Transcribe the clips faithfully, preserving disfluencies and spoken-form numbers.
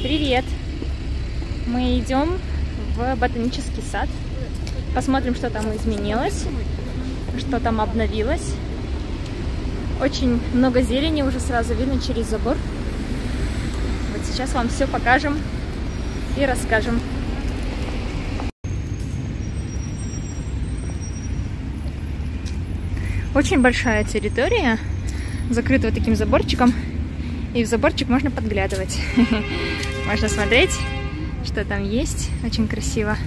Привет! Мы идем в ботанический сад. Посмотрим, что там изменилось, что там обновилось. Очень много зелени уже сразу видно через забор. Вот сейчас вам все покажем и расскажем. Очень большая территория, закрыта вот таким заборчиком. И в заборчик можно подглядывать. Можно смотреть, что там есть. Очень красиво.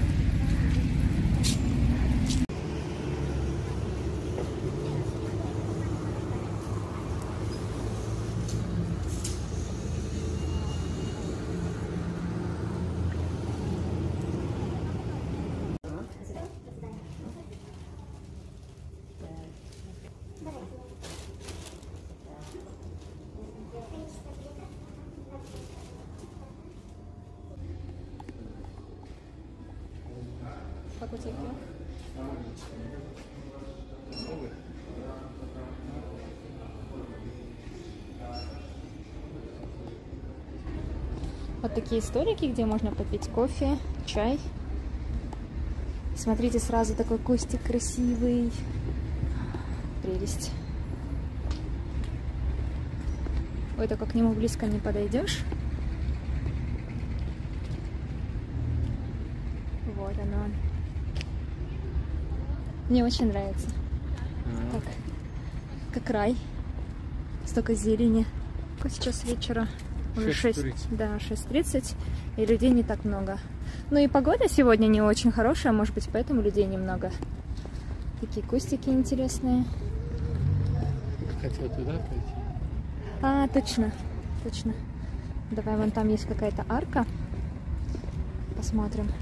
Как у тебя? Вот такие столики, где можно попить кофе, чай. Смотрите, сразу такой кустик красивый. Прелесть. Ой, только к нему близко не подойдешь. Вот оно. Мне очень нравится. Как, как рай. Столько зелени. Как сейчас вечера? Уже шесть, да, шесть тридцать. И людей не так много. Ну и погода сегодня не очень хорошая. Может быть, поэтому людей немного. Такие кустики интересные. Хотел туда пойти. А, точно. Точно. Давай, вон там есть какая-то арка. Посмотрим.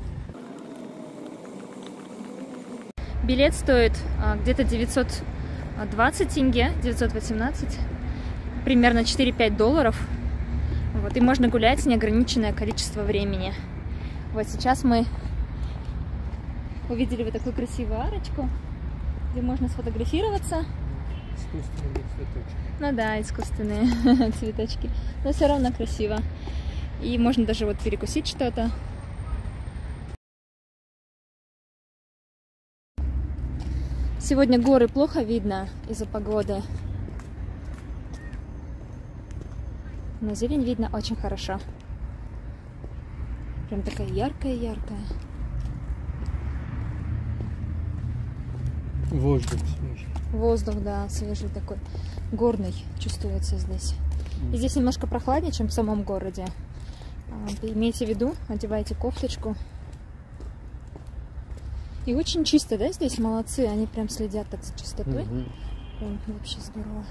Билет стоит а, где-то девятьсот двадцать тенге, девятьсот восемнадцать, примерно четыре-пять долларов. Вот, и можно гулять неограниченное количество времени. Вот сейчас мы увидели вот такую красивую арочку, где можно сфотографироваться. Искусственные цветочки. Ну да, искусственные цветочки. Но все равно красиво. И можно даже вот перекусить что-то. Сегодня горы плохо видно из-за погоды, но зелень видно очень хорошо. Прям такая яркая-яркая. Воздух свежий. Воздух, да, свежий такой, горный чувствуется здесь. И здесь немножко прохладнее, чем в самом городе. Имейте в виду, одевайте кофточку. И очень чисто, да, здесь молодцы, они прям следят так за чистотой. Угу. Прям вообще здорово.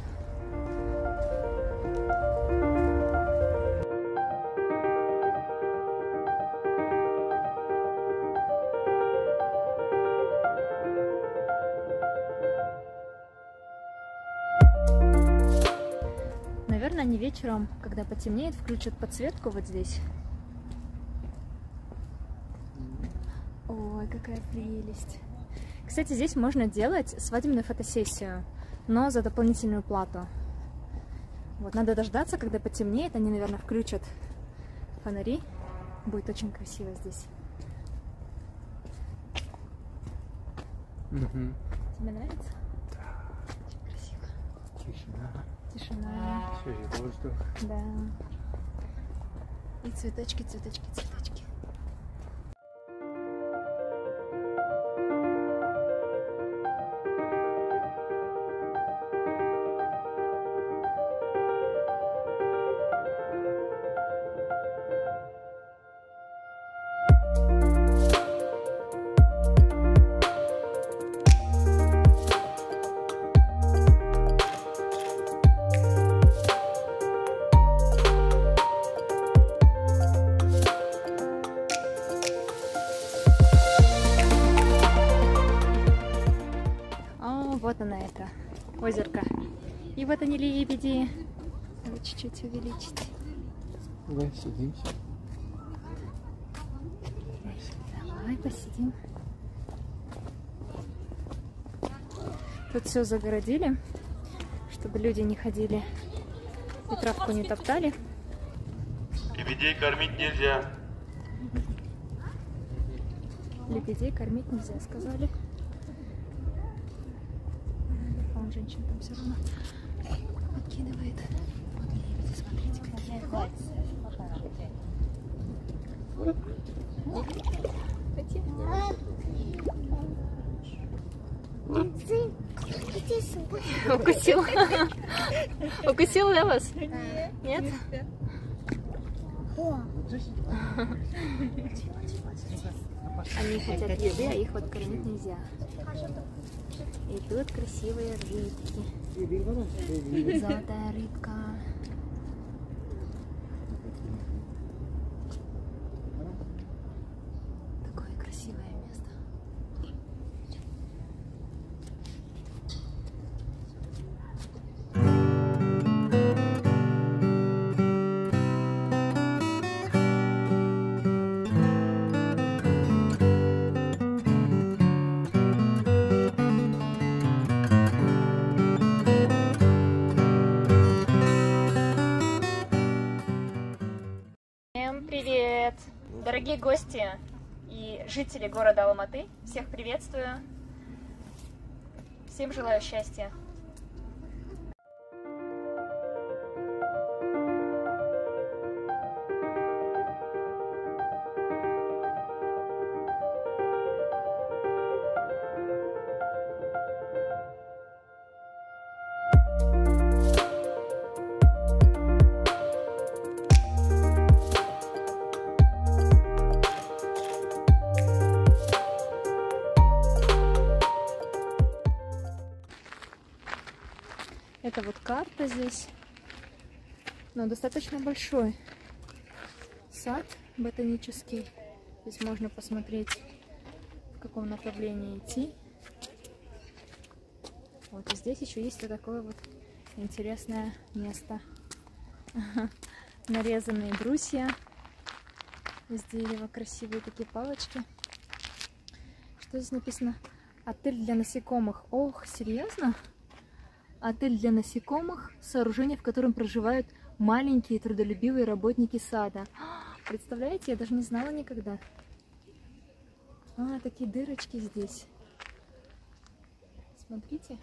Наверное, они вечером, когда потемнеет, включат подсветку вот здесь. Ой, какая прелесть. Кстати, здесь можно делать свадебную фотосессию, но за дополнительную плату. Вот, надо дождаться, когда потемнеет. Они, наверное, включат фонари. Будет очень красиво здесь. Угу. Тебе нравится? Да. Очень красиво. Тишина. Тишина. Свежий воздух. Да. И цветочки, цветочки, цветочки. Вот она, это озерко. И вот они, лебеди. Надо чуть-чуть увеличить. Давай садимся. Давай посидим. Тут все загородили, чтобы люди не ходили и травку не топтали. Лебедей кормить нельзя. Лебедей кормить нельзя, сказали. Он женщина там все равно подкидывает. Вот лебеди, смотрите, какие. Укусил. Укусил, да, вас? Нет? Они хотят еды, а их вот кормить нельзя. И тут красивые рыбки. Золотая рыбка. Такое красивое место. Всем привет, дорогие гости и жители города Алматы. Всех приветствую. Всем желаю счастья. Это вот карта здесь, но достаточно большой сад ботанический. Здесь можно посмотреть, в каком направлении идти. Вот и здесь еще есть вот такое вот интересное место. Нарезанные брусья из дерева, красивые такие палочки. Что здесь написано? Отель для насекомых. Ох, серьезно? Отель для насекомых, сооружение, в котором проживают маленькие трудолюбивые работники сада. Представляете, я даже не знала никогда. А, такие дырочки здесь. Смотрите.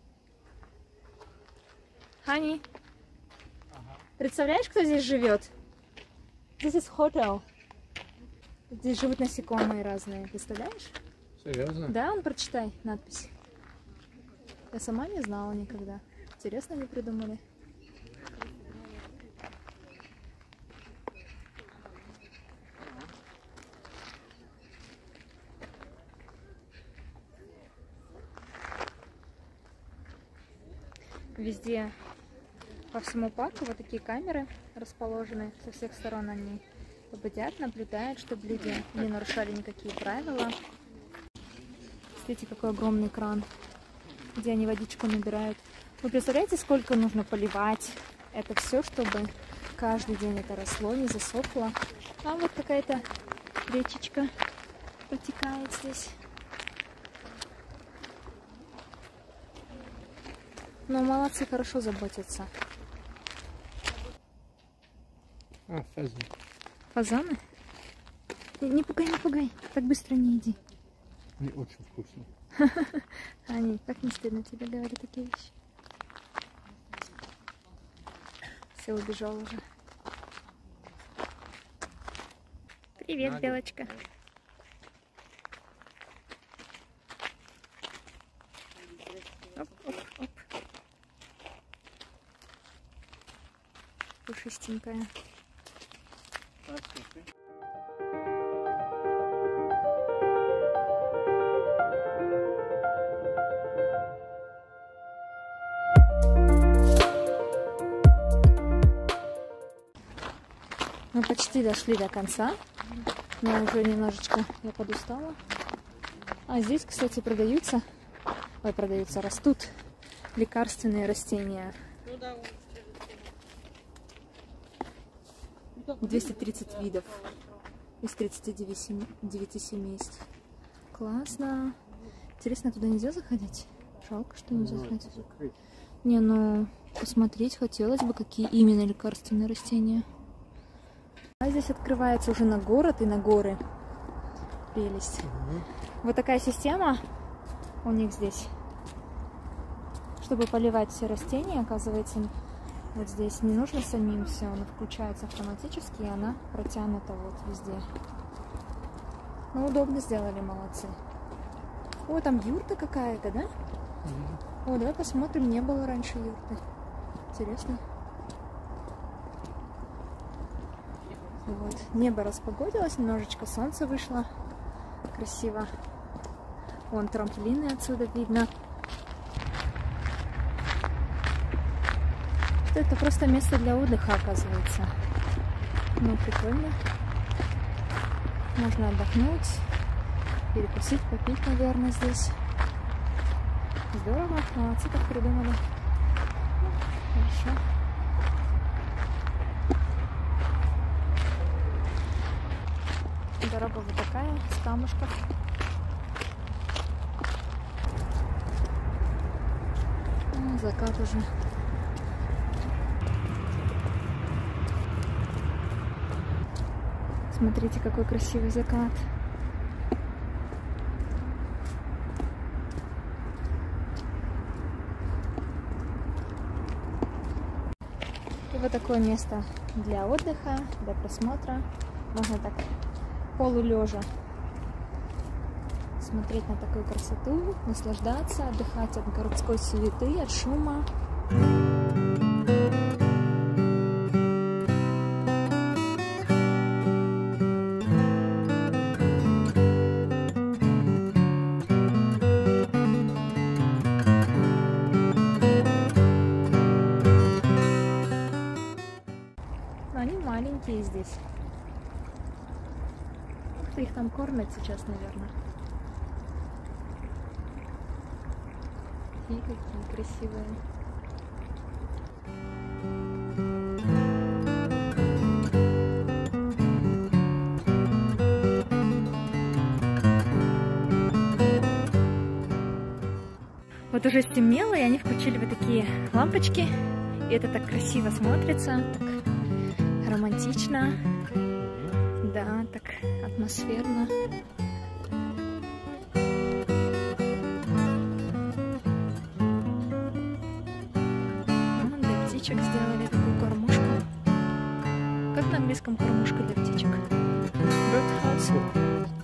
Хани, представляешь, кто здесь живет? This is hotel. Здесь живут насекомые разные. Представляешь? Серьезно? Да, он прочитай надпись. Я сама не знала никогда. Интересно, они придумали. Везде по всему парку вот такие камеры расположены. Со всех сторон они бдят, наблюдают, чтобы люди не нарушали никакие правила. Смотрите, какой огромный кран, где они водичку набирают. Вы представляете, сколько нужно поливать это все, чтобы каждый день это росло, не засохло. А вот какая-то речечка протекает здесь. Но молодцы, хорошо заботятся. А, фазан. Фазаны? Не пугай, не пугай, так быстро не иди. Они очень вкусные. Ани, как не стыдно тебе говорить такие вещи? Все, убежал уже. Привет, Надя. Белочка. Оп, оп, оп. Пушистенькая. Мы почти дошли до конца, но уже немножечко я подустала. А здесь, кстати, продаются, ой, продаются, растут лекарственные растения. двести тридцать видов из тридцати девяти семейств. Классно. Интересно, туда нельзя заходить? Жалко, что нельзя заходить. Не, ну, посмотреть хотелось бы, какие именно лекарственные растения. здесь открывается уже на город и на горы. Прелесть. Угу. Вот такая система у них здесь. Чтобы поливать все растения, оказывается, вот здесь не нужно самим все, она включается автоматически, и она протянута вот везде. Ну, удобно сделали, молодцы. О, там юрта какая-то, да? Mm-hmm. О, давай посмотрим, не было раньше юрты. Интересно. Вот, небо распогодилось, немножечко солнце вышло. Красиво. Вон трамплины отсюда видно. Это просто место для отдыха, оказывается. Ну, прикольно. Можно отдохнуть, перекусить, попить, наверное, здесь. Здорово, молодцы, так придумали. Хорошо. Дорога вот такая, с камушков. Ну, закат уже. Смотрите, какой красивый закат. И вот такое место для отдыха, для просмотра. Можно так полулежа смотреть на такую красоту, наслаждаться, отдыхать от городской суеты, от шума. Они маленькие здесь. Ух ты, их там кормят сейчас, наверное. И какие красивые. Вот уже стемнело, и они включили вот такие лампочки. И это так красиво смотрится, так романтично, да, так атмосферно. Ну, для птичек сделали такую кормушку. Как на английском кормушка для птичек? Birdhouse.